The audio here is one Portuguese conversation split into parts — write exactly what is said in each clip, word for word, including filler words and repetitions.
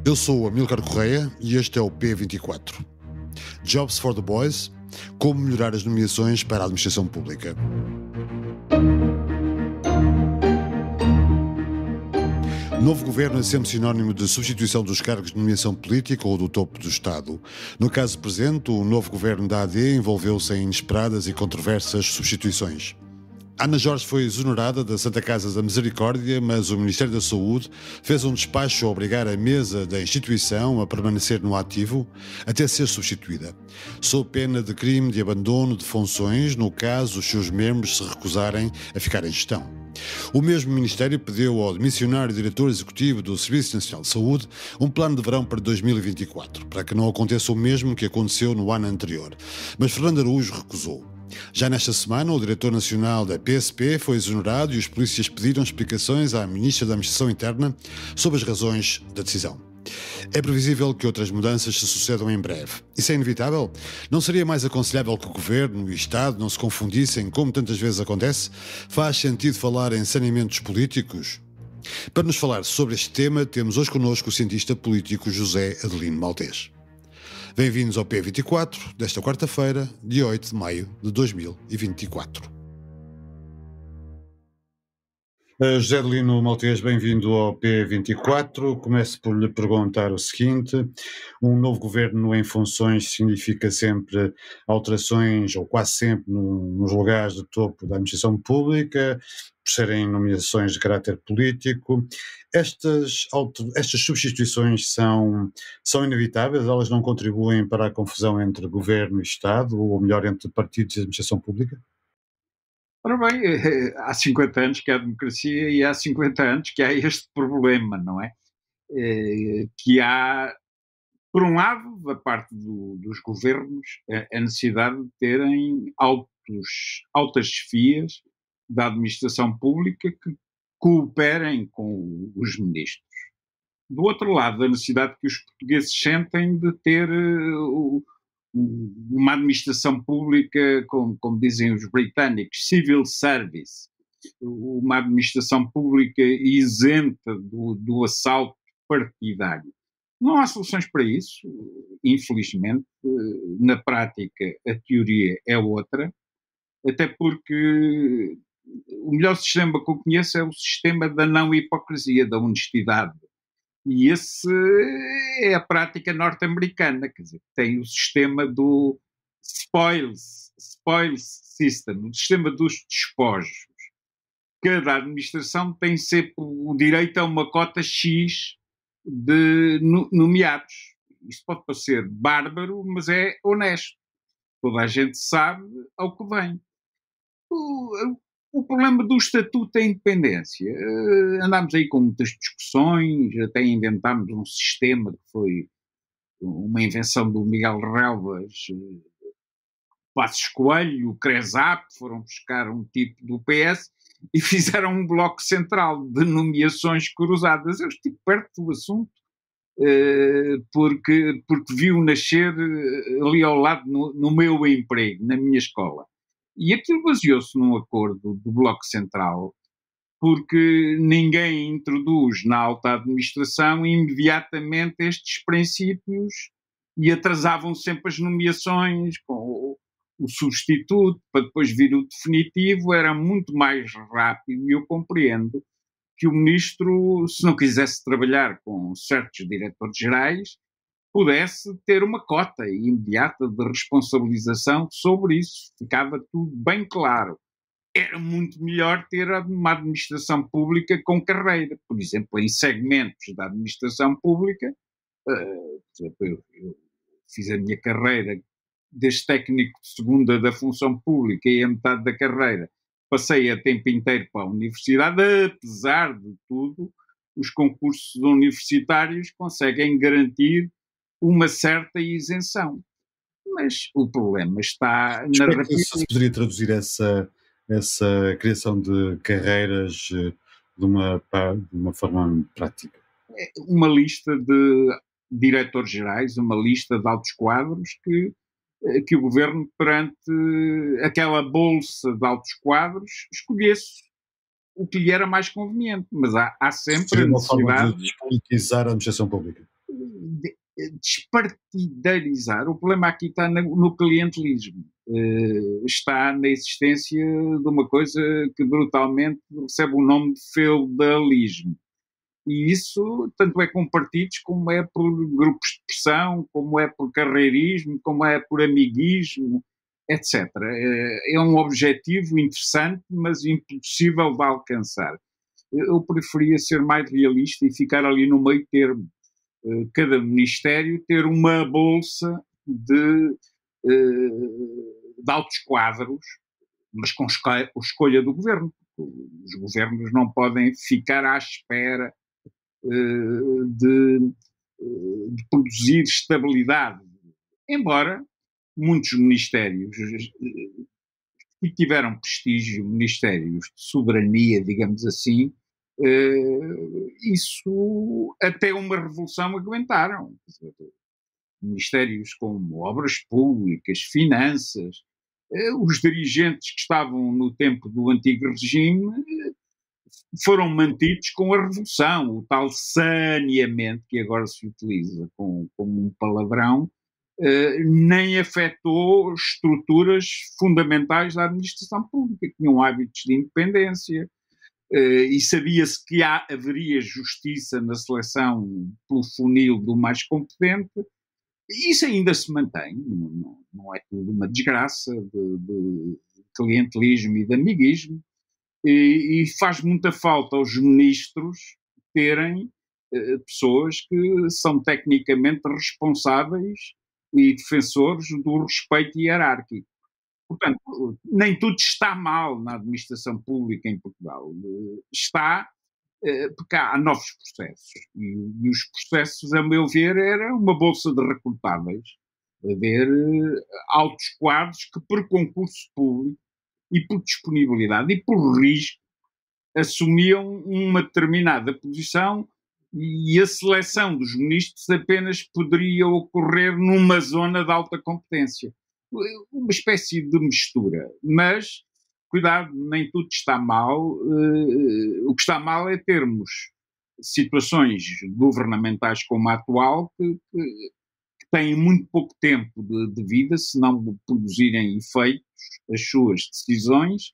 Eu sou o Amílcar Correia e este é o P vinte e quatro. Jobs for the Boys, como melhorar as nomeações para a administração pública. Novo governo é sempre sinónimo de substituição dos cargos de nomeação política ou do topo do Estado. No caso presente, o novo governo da A D envolveu-se em inesperadas e controversas substituições. Ana Jorge foi exonerada da Santa Casa da Misericórdia, mas o Ministério da Saúde fez um despacho a obrigar a mesa da instituição a permanecer no ativo até ser substituída, sob pena de crime de abandono de funções, no caso os seus membros se recusarem a ficar em gestão. O mesmo Ministério pediu ao missionário diretor executivo do Serviço Nacional de Saúde um plano de verão para dois mil e vinte e quatro, para que não aconteça o mesmo que aconteceu no ano anterior, mas Fernando Araújo recusou. Já nesta semana, o diretor nacional da P S P foi exonerado e os polícias pediram explicações à Ministra da Administração Interna sobre as razões da decisão. É previsível que outras mudanças se sucedam em breve. Isso é inevitável? Não seria mais aconselhável que o Governo e o Estado não se confundissem, como tantas vezes acontece? Faz sentido falar em saneamentos políticos? Para nos falar sobre este tema, temos hoje connosco o cientista político José Adelino Maltês. Bem-vindos ao P vinte e quatro, desta quarta-feira, dia oito de maio de dois mil e vinte e quatro. Uh, José Adelino Maltês, bem-vindo ao P vinte e quatro. Começo por lhe perguntar o seguinte: um novo governo em funções significa sempre alterações, ou quase sempre, no, nos lugares de topo da administração pública, por serem nomeações de caráter político. Estas, estas substituições são, são inevitáveis? Elas não contribuem para a confusão entre governo e Estado, ou melhor, entre partidos e administração pública? Ora bem, há cinquenta anos que há democracia e há cinquenta anos que há este problema, não é? Que há, por um lado, da parte do, dos governos, a necessidade de terem altos, altas chefias da administração pública que cooperem com os ministros. Do outro lado, a necessidade que os portugueses sentem de ter uh, uma administração pública, como, como dizem os britânicos, civil service, uma administração pública isenta do, do assalto partidário. Não há soluções para isso, infelizmente. Na prática, a teoria é outra, até porque o melhor sistema que eu conheço é o sistema da não hipocrisia, da honestidade. E esse é a prática norte-americana, quer dizer, tem o sistema do spoils, spoils system, o sistema dos despojos. Cada administração tem sempre o direito a uma cota X de nomeados. Isto pode parecer bárbaro, mas é honesto. Toda a gente sabe ao que vem. O, o problema do Estatuto da Independência, uh, andámos aí com muitas discussões, até inventámos um sistema que foi uma invenção do Miguel Relvas, uh, Passos Coelho, o CRESAP, foram buscar um tipo do P S e fizeram um bloco central de nomeações cruzadas. Eu estive perto do assunto, uh, porque, porque viu nascer uh, ali ao lado no, no meu emprego, na minha escola. E aquilo baseou-se num acordo do Bloco Central, porque ninguém introduz na alta administração imediatamente estes princípios e atrasavam sempre as nomeações com o, o substituto para depois vir o definitivo. Era muito mais rápido, e eu compreendo que o ministro, se não quisesse trabalhar com certos diretores gerais, pudesse ter uma cota imediata de responsabilização sobre isso. Ficava tudo bem claro. Era muito melhor ter uma administração pública com carreira. Por exemplo, em segmentos da administração pública, uh, por exemplo, eu, eu fiz a minha carreira desde técnico de segunda da função pública e a metade da carreira passei a tempo inteiro para a universidade. Apesar de tudo, os concursos universitários conseguem garantir uma certa isenção. Mas o problema está na rapidez. Se poderia traduzir essa, essa criação de carreiras de uma, de uma forma prática? Uma lista de diretores gerais, uma lista de altos quadros que, que o governo, perante aquela bolsa de altos quadros, escolhesse o que lhe era mais conveniente. Mas há, há sempre a necessidade... de despolitizar a administração pública. despartidarizar. O problema aqui está no, no clientelismo. Uh, está na existência de uma coisa que brutalmente recebe o nome de feudalismo. E isso tanto é com partidos, como é por grupos de pressão, como é por carreirismo, como é por amiguismo, etcétera. É um objetivo interessante, mas impossível de alcançar. Eu preferia ser mais realista e ficar ali no meio termo. Cada ministério ter uma bolsa de, de altos quadros, mas com escolha do governo. Os governos não podem ficar à espera de, de produzir estabilidade. Embora muitos ministérios que tiveram prestígio, ministérios de soberania, digamos assim, isso até uma revolução aguentaram. Ministérios como obras públicas, finanças, os dirigentes que estavam no tempo do antigo regime foram mantidos com a revolução, o tal saneamento que agora se utiliza como, como um palavrão, Uh, nem afetou estruturas fundamentais da administração pública, que tinham hábitos de independência, uh, e sabia-se que há, haveria justiça na seleção pelo funil do mais competente, e isso ainda se mantém, não, não é tudo uma desgraça de, de clientelismo e de amiguismo, e, e faz muita falta aos ministros terem uh, pessoas que são tecnicamente responsáveis e defensores do respeito hierárquico. Portanto, nem tudo está mal na administração pública em Portugal. Está, porque há novos processos. E os processos, a meu ver, era uma bolsa de recrutáveis, haver altos quadros que, por concurso público e por disponibilidade e por risco, assumiam uma determinada posição, e a seleção dos ministros apenas poderia ocorrer numa zona de alta competência. Uma espécie de mistura. Mas, cuidado, nem tudo está mal. Uh, o que está mal é termos situações governamentais como a atual que, que, que têm muito pouco tempo de, de vida, se não produzirem efeitos as suas decisões,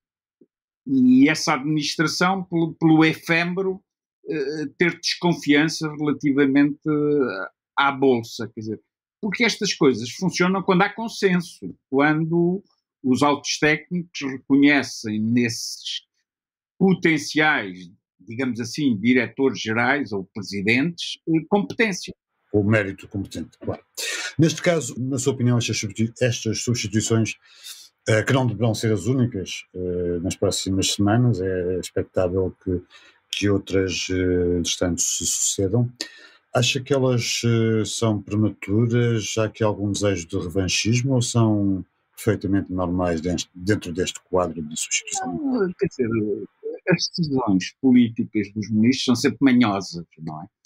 e essa administração, pelo, pelo efêmero, ter desconfiança relativamente à Bolsa, quer dizer, porque estas coisas funcionam quando há consenso, quando os altos técnicos reconhecem nesses potenciais, digamos assim, diretores gerais ou presidentes, competência. O mérito competente, claro. Neste caso, na sua opinião, estas, estas substituições, uh, que não deverão ser as únicas uh, nas próximas semanas, é expectável que que outras uh, distantes se sucedam. Acha que elas uh, são prematuras? Já que há algum desejo de revanchismo, ou são perfeitamente normais dentro, dentro deste quadro de substituição? Não, quer dizer, as decisões políticas dos ministros são sempre manhosas, não é?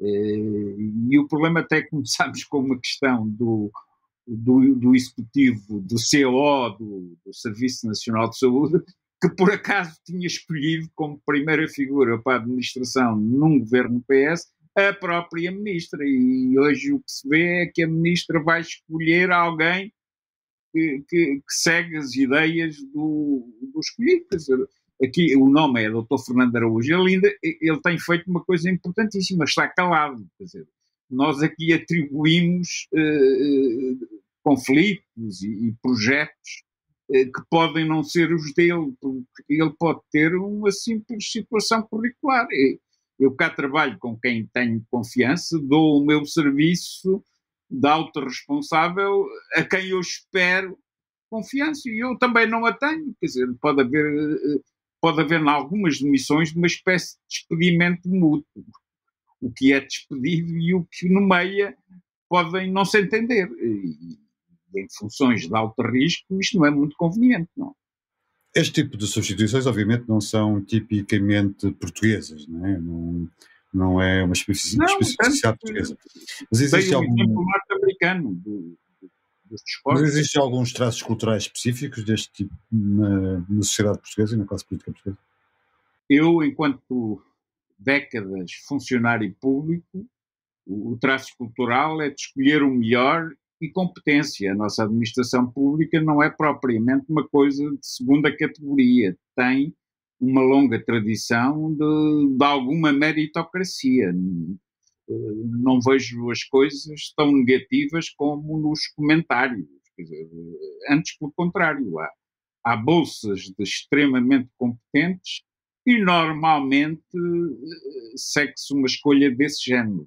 E o problema até é que começámos com uma questão do, do, do executivo, do C O, do, do Serviço Nacional de Saúde, que por acaso tinha escolhido como primeira figura para a administração num governo P S a própria ministra, e hoje o que se vê é que a ministra vai escolher alguém que, que, que segue as ideias do, do escolhido. Quer dizer, aqui o nome é doutor Fernando Araújo, ele, ainda, ele tem feito uma coisa importantíssima, está calado. Quer dizer, nós aqui atribuímos uh, conflitos e, e projetos que podem não ser os dele, porque ele pode ter uma simples situação curricular. Eu cá trabalho com quem tenho confiança, dou o meu serviço de autorresponsável a quem eu espero confiança, e eu também não a tenho. Quer dizer, pode haver, pode haver em algumas demissões uma espécie de despedimento mútuo. O que é despedido e o que nomeia podem não se entender. E, em funções de alto risco, isto não é muito conveniente, não. Este tipo de substituições, obviamente, não são tipicamente portuguesas, não é? Não, não é uma especificidade portuguesa. Mas existe algum exemplo norte-americano do, dos desportos. Mas existem alguns traços culturais específicos deste tipo na, na sociedade portuguesa e na classe política portuguesa? Eu, enquanto décadas funcionário público, o traço cultural é de escolher o melhor e competência. A nossa administração pública não é propriamente uma coisa de segunda categoria. Tem uma longa tradição de, de alguma meritocracia. Não vejo as coisas tão negativas como nos comentários. Quer dizer, antes, pelo contrário, há, há bolsas de extremamente competentes e normalmente segue-se uma escolha desse género.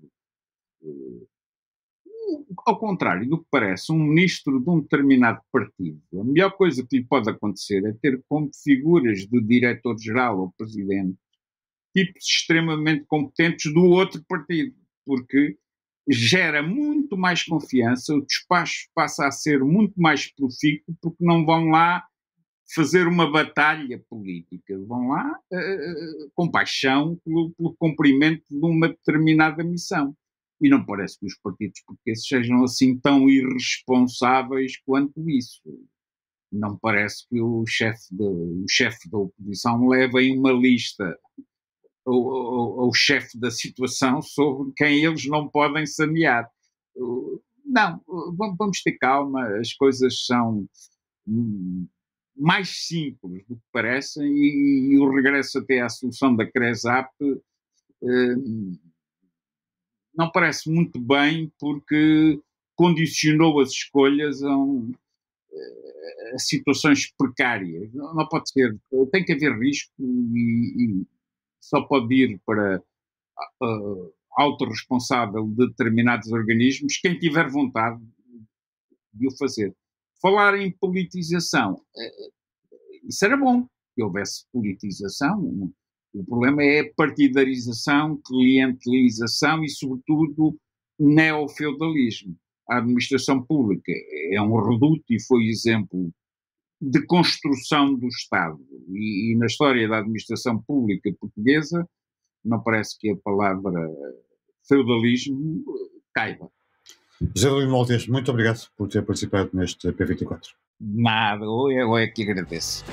Ao contrário do que parece, um ministro de um determinado partido, a melhor coisa que lhe pode acontecer é ter como figuras de diretor-geral ou presidente tipos extremamente competentes do outro partido, porque gera muito mais confiança, o despacho passa a ser muito mais profícuo, porque não vão lá fazer uma batalha política, vão lá uh, com paixão pelo, pelo cumprimento de uma determinada missão. E não parece que os partidos portugueses sejam assim tão irresponsáveis quanto isso. Não parece que o chefe, de, o chefe da oposição leve em uma lista o, o, o chefe da situação sobre quem eles não podem sanear. Não, vamos ter calma, as coisas são mais simples do que parecem e, e o regresso até à solução da CRESAP eh, não parece muito bem porque condicionou as escolhas a, um, a situações precárias. Não, não pode ser, tem que haver risco e, e só pode ir para uh, autorresponsável de determinados organismos quem tiver vontade de o fazer. Falar em politização, uh, isso era bom que houvesse politização. O problema é a partidarização, clientelização e, sobretudo, neofeudalismo. A administração pública é um reduto e foi exemplo de construção do Estado. E, e na história da administração pública portuguesa, não parece que a palavra feudalismo caiba. José Adelino Maltês, muito obrigado por ter participado neste P vinte e quatro. Nada, ou é, ou é que agradeço.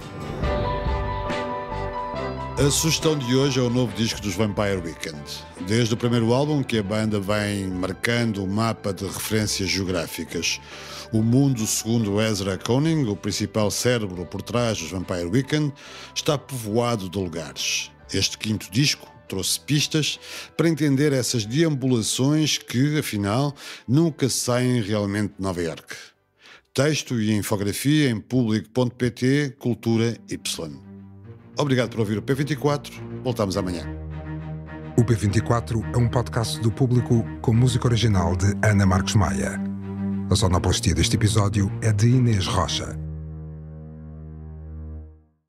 A sugestão de hoje é o novo disco dos Vampire Weekend. Desde o primeiro álbum que a banda vem marcando um mapa de referências geográficas. O mundo, segundo Ezra Koenig, o principal cérebro por trás dos Vampire Weekend, está povoado de lugares. Este quinto disco trouxe pistas para entender essas deambulações que, afinal, nunca saem realmente de Nova Iorque. Texto e infografia em público ponto pt, Cultura Y. Obrigado por ouvir o P vinte e quatro. Voltamos amanhã. O P vinte e quatro é um podcast do Público com música original de Ana Marques Maia. A sonoplastia deste episódio é de Inês Rocha.